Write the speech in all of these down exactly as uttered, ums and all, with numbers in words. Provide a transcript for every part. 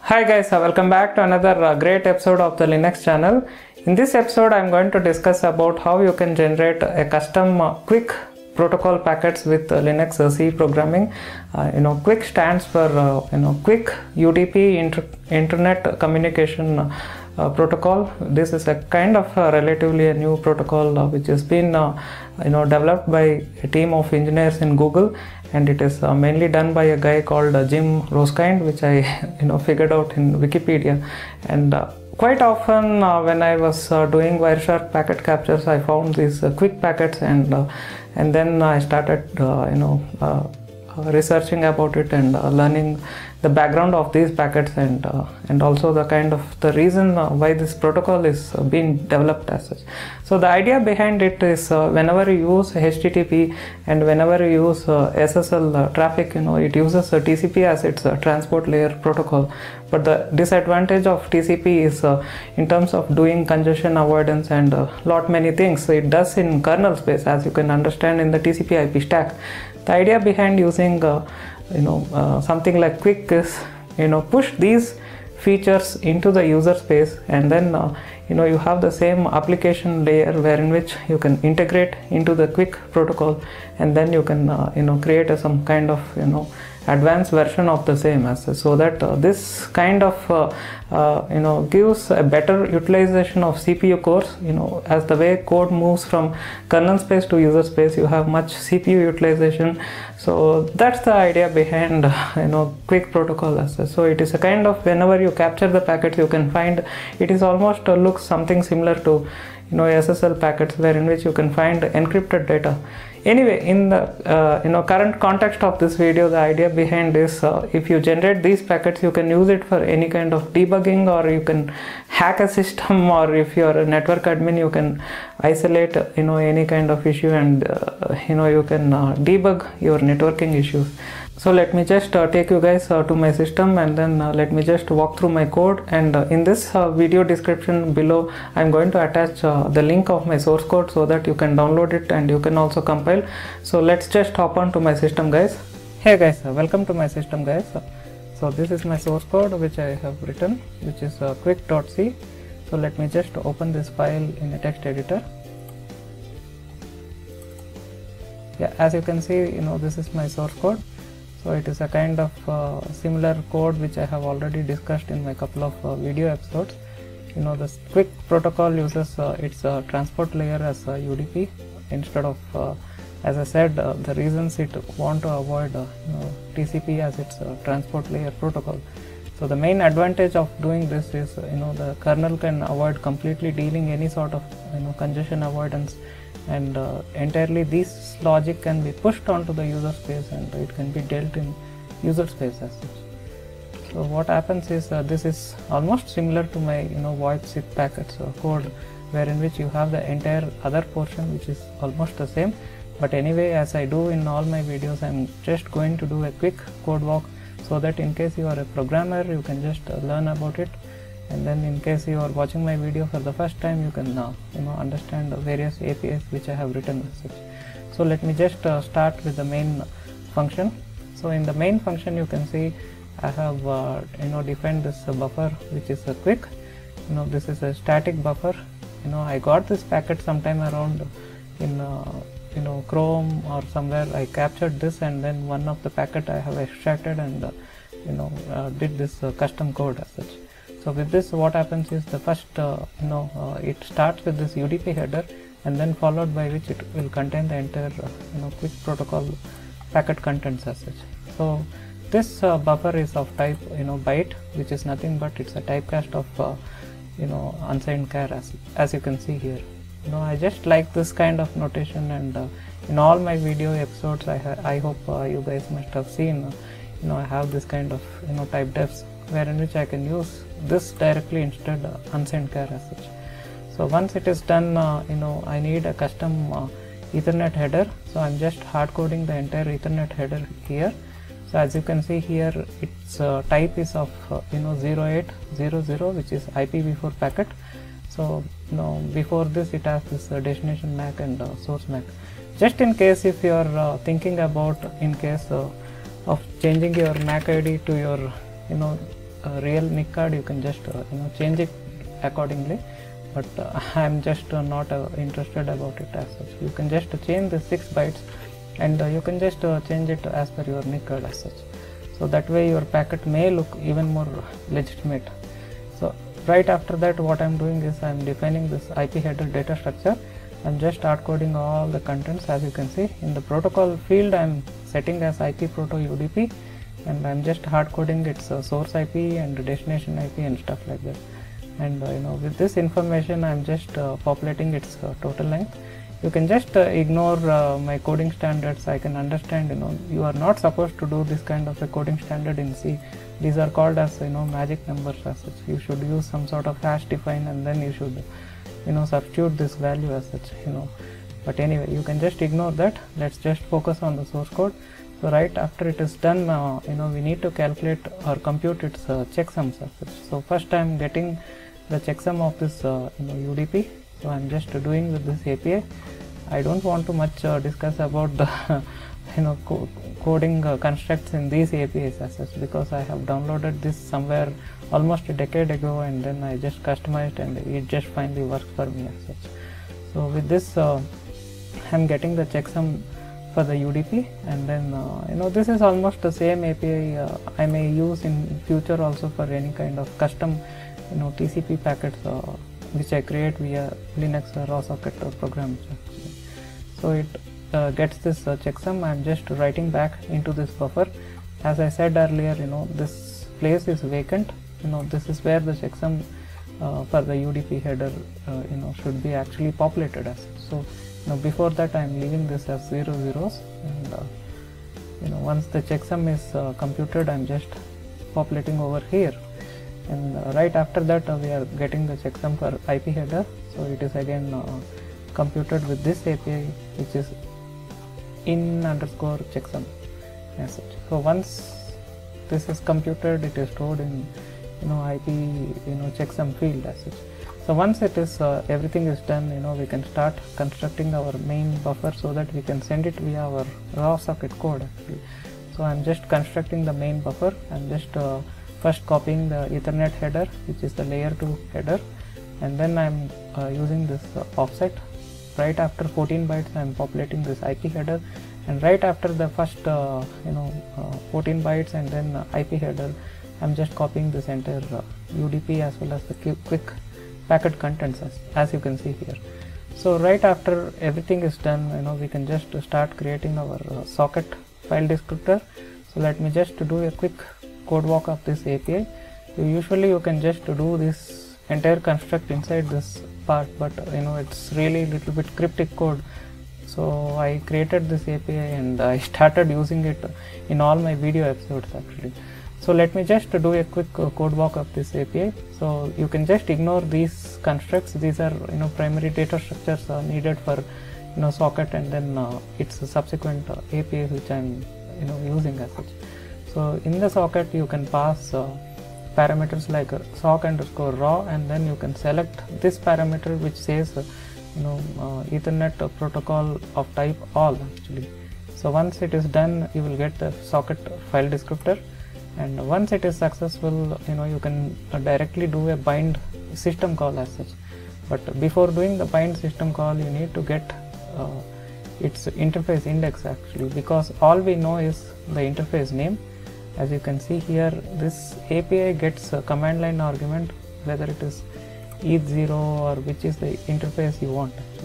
Hi guys, uh, welcome back to another uh, great episode of the Linux channel. In this episode I'm going to discuss about how you can generate a custom uh, quick protocol packets with uh, Linux uh, C programming. Uh, you know, quick stands for uh, you know quick U D P inter internet communication uh, uh, protocol. This is a kind of uh, relatively a new protocol uh, which has been uh, you know developed by a team of engineers in Google, and it is uh, mainly done by a guy called uh, Jim Rosekind, which I you know figured out in Wikipedia. And uh, quite often uh, when I was uh, doing Wireshark packet captures, I found these uh, quick packets, and uh, and then I started uh, you know uh, researching about it and uh, learning the background of these packets, and uh, and also the kind of the reason uh, why this protocol is uh, being developed as such. So the idea behind it is uh, whenever you use H T T P and whenever you use uh, S S L uh, traffic, you know it uses uh, T C P as its uh, transport layer protocol. But the disadvantage of T C P is uh, in terms of doing congestion avoidance and a uh, lot many things. So it does in kernel space, as you can understand in the T C P I P stack. The idea behind using uh, you know uh, something like Quick is you know push these features into the user space, and then uh, you know you have the same application layer wherein which you can integrate into the Quick protocol, and then you can uh, you know create a, some kind of you know advanced version of the same as such, so that uh, this kind of uh, uh, you know gives a better utilization of C P U cores. You know as the way code moves from kernel space to user space, you have much C P U utilization. So that's the idea behind uh, you know Quick protocol as such. So it is a kind of, whenever you capture the packets, you can find it is almost uh, looks something similar to you know S S L packets, wherein which you can find encrypted data. Anyway, in the uh, you know current context of this video, the idea behind is uh, if you generate these packets, you can use it for any kind of debugging, or you can hack a system, or if you are a network admin, you can isolate you know any kind of issue, and uh, you know you can uh, debug your networking issues. So let me just uh, take you guys uh, to my system, and then uh, let me just walk through my code. And uh, in this uh, video description below, I'm going to attach uh, the link of my source code so that you can download it and you can also compile. So let's just hop on to my system, guys. Hey guys, uh, welcome to my system, guys. So this is my source code which I have written, which is uh, quick.c. So let me just open this file in a text editor. Yeah, as you can see, you know this is my source code. So it is a kind of uh, similar code which I have already discussed in my couple of uh, video episodes. You know this Quick protocol uses uh, its uh, transport layer as a U D P instead of, uh, as I said, uh, the reasons it want to avoid uh, you know, T C P as its uh, transport layer protocol. So the main advantage of doing this is uh, you know the kernel can avoid completely dealing any sort of you know congestion avoidance, and uh, entirely this logic can be pushed onto the user space, and it can be dealt in user space as such. So what happens is uh, this is almost similar to my you know VoIP S I P packets uh, code, wherein which you have the entire other portion which is almost the same. But anyway, as I do in all my videos, I'm just going to do a quick code walk, so that in case you are a programmer, you can just uh, learn about it. And then in case you are watching my video for the first time, you can uh, you know understand the various A P Is which I have written as such. So let me just uh, start with the main function. So in the main function, you can see I have uh, you know defined this uh, buffer which is a quick. You know this is a static buffer. You know I got this packet sometime around in uh, you know Chrome or somewhere. I captured this, and then one of the packet I have extracted and uh, you know uh, did this uh, custom code as such. So with this, what happens is the first uh, you know uh, it starts with this U D P header, and then followed by which it will contain the entire uh, you know Quick protocol packet contents as such. So this uh, buffer is of type you know byte, which is nothing but it's a typecast of uh, you know unsigned char, as as you can see here. You know I just like this kind of notation, and uh, in all my video episodes, I I hope uh, you guys must have seen uh, you know I have this kind of you know type defs, wherein which I can use this directly instead uh, unsigned char as such. So once it is done, uh, you know I need a custom uh, Ethernet header. So I'm just hard coding the entire Ethernet header here. So as you can see here, its uh, type is of uh, you know zero eight zero zero, which is I P v four packet. So you know before this it has this uh, destination M A C and uh, source M A C. Just in case if you are uh, thinking about in case uh, of changing your M A C I D to your you know uh, real N I C card, you can just uh, you know change it accordingly, but uh, I am just uh, not uh, interested about it as such. You can just change the six bytes, and uh, you can just uh, change it as per your N I C card as such. So that way your packet may look even more legitimate. So right after that, what I am doing is I am defining this I P header data structure. I am just hard coding all the contents. As you can see in the protocol field, I am setting as I P proto U D P, and I am just hard coding its uh, source I P and destination I P and stuff like that. And uh, you know with this information, I am just uh, populating its uh, total length. You can just uh, ignore uh, my coding standards. I can understand, you know, you are not supposed to do this kind of a coding standard in C. These are called as, you know, magic numbers as such. You should use some sort of hash define, and then you should, you know, substitute this value as such, you know. But anyway, you can just ignore that. Let's just focus on the source code. So right after it is done, uh, you know, we need to calculate or compute its uh, checksums as such. So first I am getting the checksum of this, uh, you know, U D P. So I am just doing with this A P I. I don't want to much uh, discuss about the you know co coding uh, constructs in these A P Is as such, because I have downloaded this somewhere almost a decade ago, and then I just customized and it just finally works for me as such. So with this, uh, I am getting the checksum for the U D P, and then uh, you know this is almost the same A P I uh, I may use in future also for any kind of custom, you know, T C P packets uh, which I create via Linux or raw socket or programs. So it uh, gets this uh, checksum. I am just writing back into this buffer. As I said earlier, you know, this place is vacant. You know, this is where the checksum uh, for the U D P header, uh, you know, should be actually populated as such. So, you know, before that I am leaving this as zero zeros, and uh, you know, once the checksum is uh, computed, I am just populating over here. And uh, right after that, uh, we are getting the checksum for I P header. So it is again uh, computed with this A P I, which is in underscore checksum as such. So once this is computed, it is stored in, you know, I P, you know, checksum field as such. So once it is uh, everything is done, you know, we can start constructing our main buffer so that we can send it via our raw socket code actually. So I'm just constructing the main buffer. I'm just uh, first copying the Ethernet header, which is the layer two header, and then I'm uh, using this uh, offset. Right after fourteen bytes, I'm populating this I P header, and right after the first uh, you know uh, fourteen bytes and then uh, I P header, I'm just copying this entire uh, U D P as well as the quick packet contents as, as you can see here. So right after everything is done, you know, we can just start creating our uh, socket file descriptor. So let me just do a quick code walk of this A P I. So usually you can just do this entire construct inside this part, but uh, you know, it's really little bit cryptic code. So I created this A P I and I started using it in all my video episodes actually. So let me just do a quick uh, code walk of this A P I. So you can just ignore these constructs. These are, you know, primary data structures uh, needed for, you know, socket, and then uh, its subsequent uh, A P Is which I'm, you know, using as such. So in the socket you can pass uh, parameters like uh, sock underscore raw, and then you can select this parameter which says uh, you know uh, Ethernet uh, protocol of type all actually. So once it is done, you will get the socket file descriptor, and once it is successful, you know, you can uh, directly do a bind system call as such. But before doing the bind system call, you need to get uh, its interface index actually, because all we know is the interface name. As you can see here, this A P I gets a command line argument, whether it is E T H zero or which is the interface you want actually.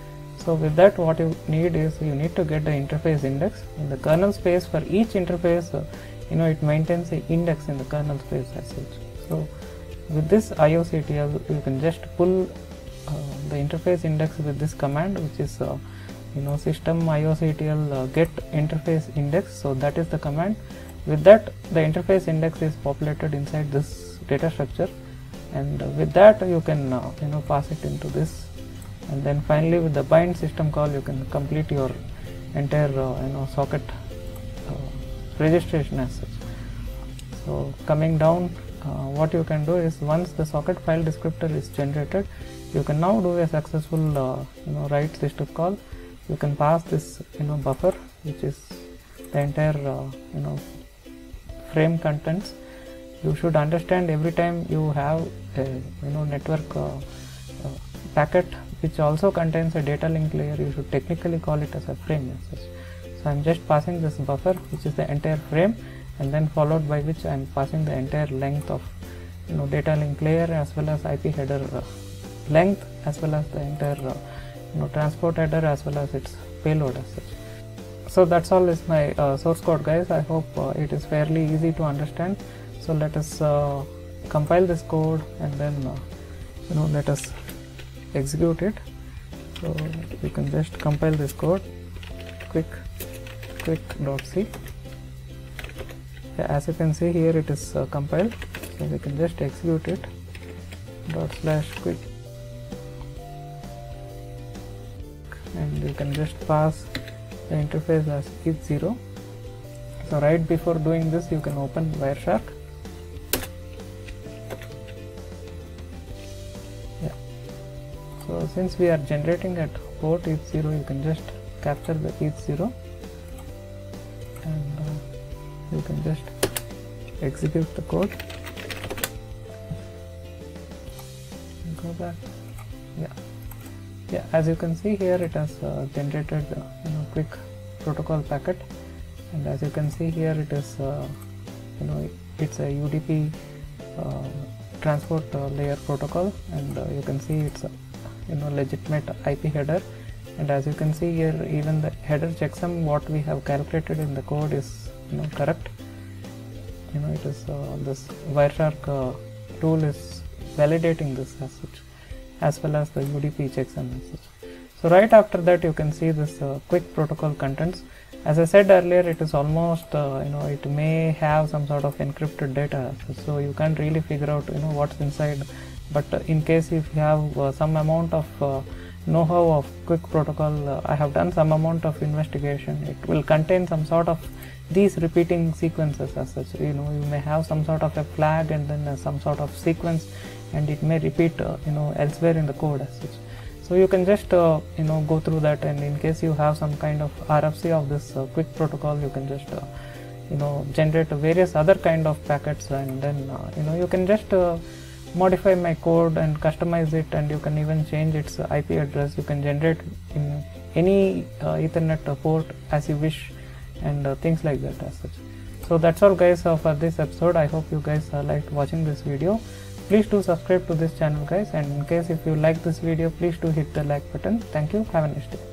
So with that, what you need is you need to get the interface index in the kernel space. For each interface, uh, you know, it maintains the index in the kernel space as such. So with this I O C T L, you can just pull uh, the interface index with this command, which is uh, you know system I O C T L uh, get interface index. So that is the command. With that, the interface index is populated inside this data structure, and uh, with that you can uh, you know pass it into this, and then finally with the bind system call you can complete your entire uh, you know socket uh, registration as such. So coming down, uh, what you can do is, once the socket file descriptor is generated, you can now do a successful uh, you know write system call. You can pass this you know buffer, which is the entire uh, you know frame contents, you should understand every time you have a you know network uh, uh, packet which also contains a data link layer, you should technically call it as a frame as such. So I'm just passing this buffer, which is the entire frame, and then followed by which I'm passing the entire length of you know data link layer as well as I P header uh, length, as well as the entire uh, you know transport header as well as its payload as such. So that's all is my uh, source code, guys. I hope uh, it is fairly easy to understand. So let us uh, compile this code and then uh, you know let us execute it. So you can just compile this code, quick quick.c. Yeah, as you can see here, it is uh, compiled. So we can just execute it, dot slash quick, and you can just pass the interface as ETH zero. So right before doing this, you can open Wireshark. Yeah. So since we are generating at port ETH zero, you can just capture the ETH zero, and uh, you can just execute the code. Go back. Yeah. Yeah, as you can see here, it has uh, generated uh, you know quick protocol packet, and as you can see here, it is uh, you know it's a U D P uh, transport uh, layer protocol, and uh, you can see it's a you know legitimate I P header, and as you can see here, even the header checksum what we have calculated in the code is you know correct. You know it is uh, this Wireshark uh, tool is validating this as such, as well as the U D P checksum as such. So right after that, you can see this uh, quick protocol contents. As I said earlier, it is almost uh, you know it may have some sort of encrypted data, so you can't really figure out you know what's inside. But uh, in case if you have uh, some amount of uh, know-how of quick protocol, uh, I have done some amount of investigation. It will contain some sort of these repeating sequences as such. You know you may have some sort of a flag and then uh, some sort of sequence, and it may repeat uh, you know elsewhere in the code as such. So you can just uh, you know go through that, and in case you have some kind of R F C of this uh, quick protocol, you can just uh, you know generate various other kind of packets, and then uh, you know you can just uh, modify my code and customize it, and you can even change its uh, I P address. You can generate in any uh, Ethernet uh, port as you wish, and uh, things like that as such. So that's all, guys, uh, for this episode. I hope you guys uh, liked watching this video. Please do subscribe to this channel, guys, and in case if you like this video, please do hit the like button. Thank you. Have a nice day.